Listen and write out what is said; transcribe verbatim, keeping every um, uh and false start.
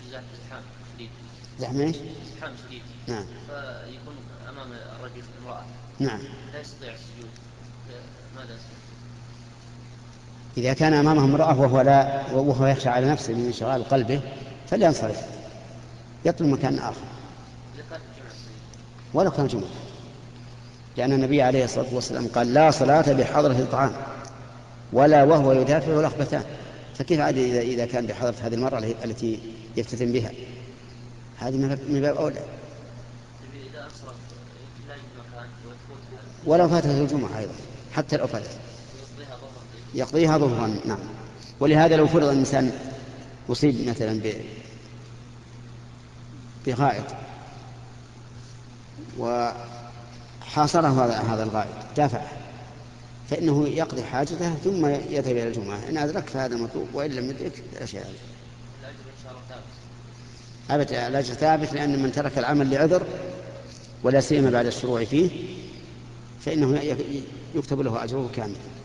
زحام شديد. زحام ايش؟ زحام شديد. نعم. فيكون أمام الرجل امرأة. نعم. لا يستطيع السجود. ماذا يصنع؟ إذا كان أمامه امرأة وهو, لا وهو يخشى على نفسه من انشغال قلبه فلينصرف يطلب مكان آخر. ولو كان جمعة، لأن النبي عليه الصلاة والسلام قال لا صلاة بحضرة الطعام ولا وهو يدافع لخبتان، فكيف عاد إذا, إذا كان بحضرة هذه المرأة التي يفتتن بها؟ هذه من باب أولى. ولو فاتت الجمعة أيضا حتى لو فاتت يقضيها ظهرا. نعم. ولهذا لو فرض الإنسان أصيب مثلا بغائط وحاصره هذا الغائط دافعه فإنه يقضي حاجته ثم يذهب إلى الجمعة إن أدرك فهذا المطلوب وإن لم يدرك الأشياء هذه. أبدا الأجر ثابت، لأن من ترك العمل لعذر ولا سيما بعد الشروع فيه فإنه يكتب له أجره كامل.